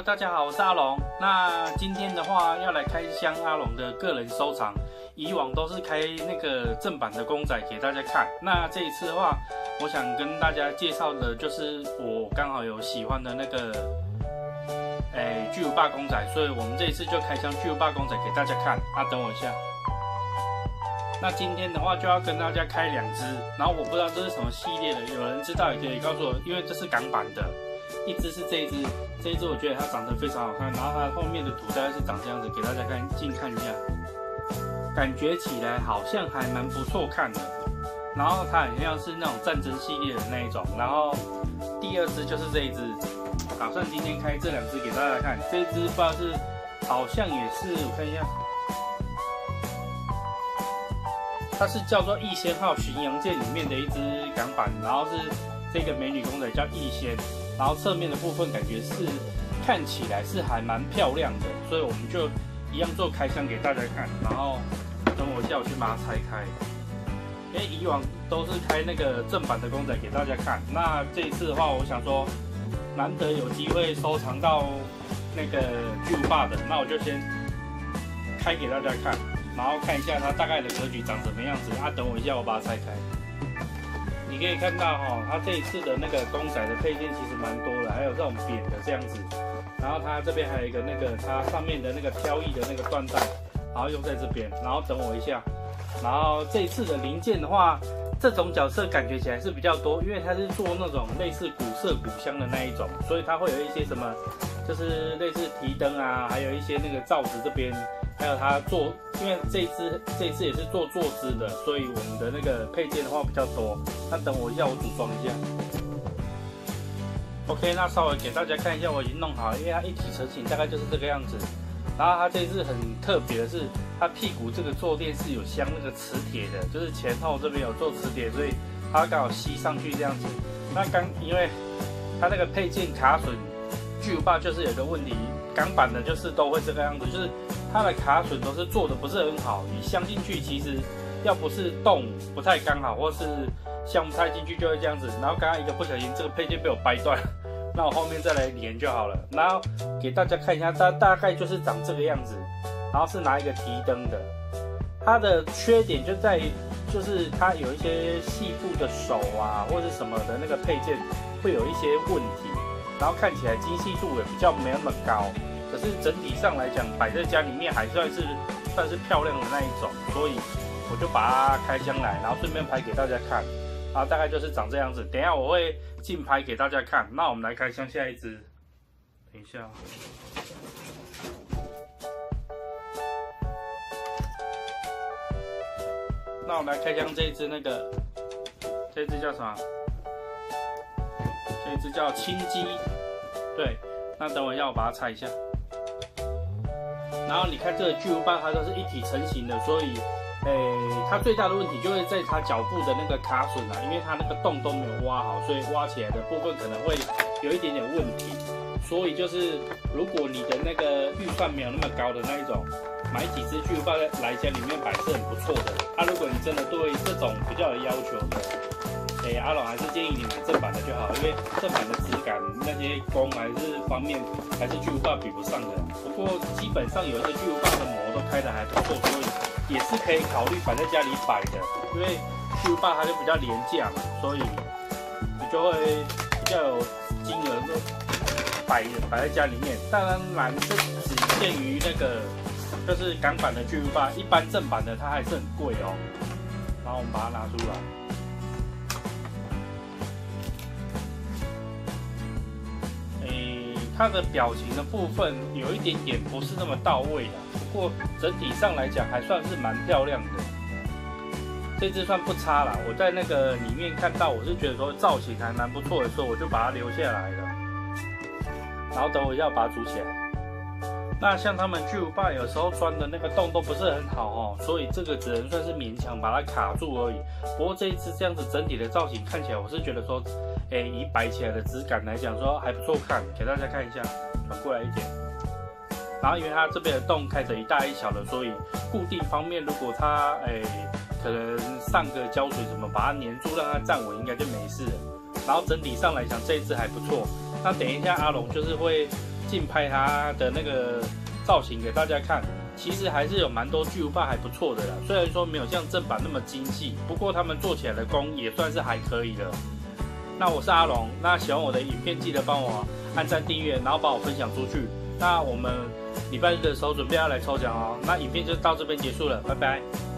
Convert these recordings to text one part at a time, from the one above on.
大家好，我是阿龙。那今天的话要来开箱阿龙的个人收藏，以往都是开那个正版的公仔给大家看。那这一次的话，我想跟大家介绍的就是我刚好有喜欢的那个，巨无霸公仔，所以我们这一次就开箱巨无霸公仔给大家看。等我一下。那今天的话就要跟大家开2只，然后我不知道这是什么系列的，有人知道也可以告诉我，因为这是港版的。一只是这一只我觉得它长得非常好看，然后它后面的图大概是长这样子，给大家近看一下，感觉起来好像还蛮不错看的。然后它很像是那种战争系列的那一种。然后第2只就是这一只，打算今天开这2只给大家看。这一只不知道是好像也是，我看一下，它是叫做逸仙号巡洋舰里面的一只港版，然后是这个美女公仔叫逸仙。然后侧面的部分感觉是看起来是还蛮漂亮的，所以我们就一样做开箱给大家看。然后等我一下，我去把它拆开。因为以往都是开那个正版的公仔给大家看，那这一次的话，我想说难得有机会收藏到那个巨无霸的，那我就先开给大家看，然后看一下它大概的格局长什么样子。等我一下，我把它拆开。你可以看到它这一次的那个公仔的配件其实蛮多的，还有这种扁的这样子，然后它这边还有一个那个它上面的那个飘逸的那个缎带，然后用在这边。然后等我一下，然后这一次的零件的话，这种角色感觉起来是比较多，因为它是做那种类似古色古香的那一种，所以它会有一些什么，就是类似提灯啊，还有一些那个罩子这边。还有它做，因为这一次也是做坐姿的，所以我们的那个配件的话比较多。那等我一下，我组装一下。OK， 那稍微给大家看一下，我已经弄好了，因为它一体成型大概就是这个样子。然后它这次很特别的是，它屁股这个坐垫是有镶那个磁铁的，就是前后这边有做磁铁，所以它刚好吸上去这样子。那因为它那个配件卡榫，巨无霸就是有个问题，港版的就是都会这个样子，就是它的卡榫都是做的不是很好，你镶进去其实要不是洞不太刚好，或是镶不太进去就会这样子。然后刚刚一个不小心，这个配件被我掰断了，那我后面再来连就好了。然后给大家看一下，它大概就是长这个样子，然后是拿一个提灯的。它的缺点就在于，就是它有一些细部的手啊，或是什么的那个配件会有一些问题，然后看起来精细度也比较没那么高。可是整体上来讲，摆在家里面还算是漂亮的那一种，所以我就把它开箱来，然后顺便拍给大家看。然后大概就是长这样子。等一下我会竞拍给大家看。那我们来开箱下一只。等一下。那我们来开箱这一只这一只叫什么？这一只叫青鸡。对，那等我一下，我把它拆一下。然后你看这个巨无霸，它都是一体成型的，所以，它最大的问题就会在它脚部的那个卡榫啊，因为它那个洞都没有挖好，所以挖起来的部分可能会有一点点问题。所以就是，如果你的那个预算没有那么高的那一种，买几只巨无霸来家里面摆是很不错的。如果你真的对这种比较有要求的，阿龙还是建议你买正版的就好，因为正版的质感那些工还是方面还是巨无霸比不上的。不过基本上有一些巨无霸的模都开得还不错，所以也是可以考虑摆在家里摆的。因为巨无霸它就比较廉价嘛，所以你就会比较有金额就摆在家里面。当然这只限于那个就是港版的巨无霸，一般正版的它还是很贵哦。然后我们把它拿出来。它的表情的部分有一点点不是那么到位啦，不过整体上来讲还算是蛮漂亮的。这只算不差啦，我在那个里面看到，我是觉得说造型还蛮不错的，所以我就把它留下来了。然后等我一下把它组起来。那像他们巨无霸有时候钻的那个洞都不是很好所以这个只能算是勉强把它卡住而已。不过这一只这样子整体的造型看起来，我是觉得说，以摆起来的质感来讲说还不错看，给大家看一下，转过来一点。然后因为它这边的洞开着一大一小的，所以固定方面如果它可能上个胶水什么把它粘住让它站稳，应该就没事了。然后整体上来讲这一只还不错。那等一下阿龙就是会近拍它的那个造型给大家看，其实还是有蛮多巨无霸还不错的啦。虽然说没有像正版那么精细，不过他们做起来的工也算是还可以了。那我是阿龙，那喜欢我的影片记得帮我按赞订阅，然后帮我分享出去。那我们礼拜日的时候准备要来抽奖哦。那影片就到这边结束了，拜拜。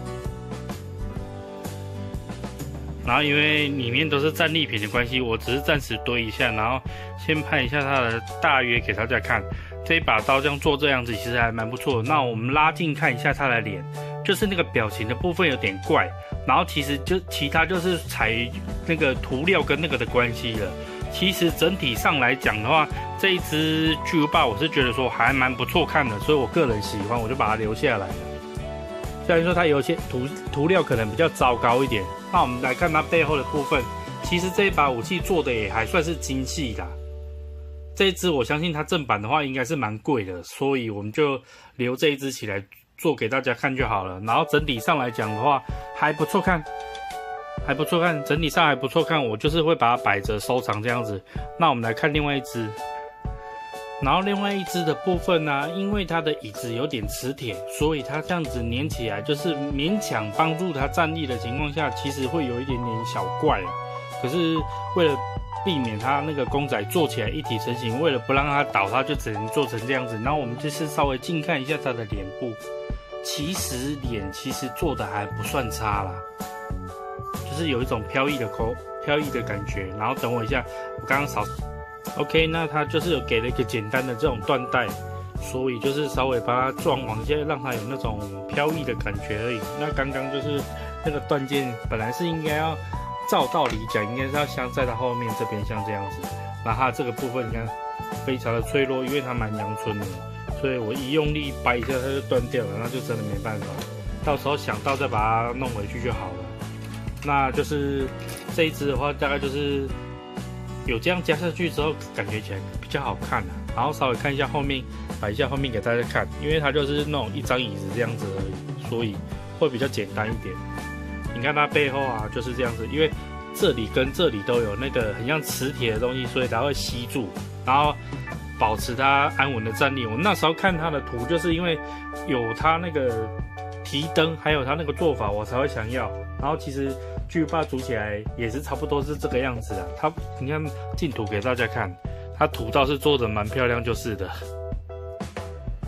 然后因为里面都是战利品的关系，我只是暂时堆一下，然后先拍一下它的大约给大家看。这一把刀这样做这样子，其实还蛮不错的。那我们拉近看一下它的脸，就是那个表情的部分有点怪，然后其实就其他就是采那个涂料跟那个的关系了。其实整体上来讲的话，这一只巨无霸我是觉得说还蛮不错看的，所以我个人喜欢，我就把它留下来了。虽然说它有些涂料可能比较糟糕一点，那我们来看它背后的部分，其实这一把武器做的也还算是精细啦。这一支我相信它正版的话应该是蛮贵的，所以我们就留这一支起来做给大家看就好了。然后整体上来讲的话还不错看，还不错看，整体上还不错看，我就是会把它摆着收藏这样子。那我们来看另外一支。然后另外一只的部分呢，因为它的椅子有点磁铁，所以它这样子粘起来，就是勉强帮助它站立的情况下，其实会有一点点小怪啊。可是为了避免它那个公仔做起来一体成型，为了不让它倒，它就只能做成这样子。然后我们就是稍微近看一下它的脸部，其实脸做的还不算差啦，就是有一种飘逸的感觉。然后等我一下，我刚刚扫。OK， 那它就是有给了一个简单的这种缎带，所以就是稍微把它装往下，让它有那种飘逸的感觉而已。那刚刚就是那个断件，本来是应该要照道理讲，应该是要镶在它后面这边像这样子。那它这个部分你看非常的脆弱，因为它蛮阳春的，所以我一用力掰一下它就断掉了，那就真的没办法。到时候想到再把它弄回去就好了。那就是这一只的话，大概就是有这样加下去之后，感觉起来比较好看啊。然后稍微看一下后面，摆一下后面给大家看，因为它就是那种一张椅子这样子而已，所以会比较简单一点。你看它背后啊，就是这样子，因为这里跟这里都有那个很像磁铁的东西，所以它会吸住，然后保持它安稳的站立。我那时候看它的图，就是因为有它那个提灯，还有它那个做法，我才会想要。然后其实巨无霸组起来也是差不多是这个样子啊。它你看镜图给大家看，它图倒是做的蛮漂亮，就是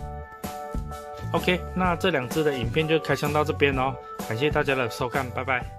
的。OK， 那这两支的影片就开箱到这边哦，感谢大家的收看，拜拜。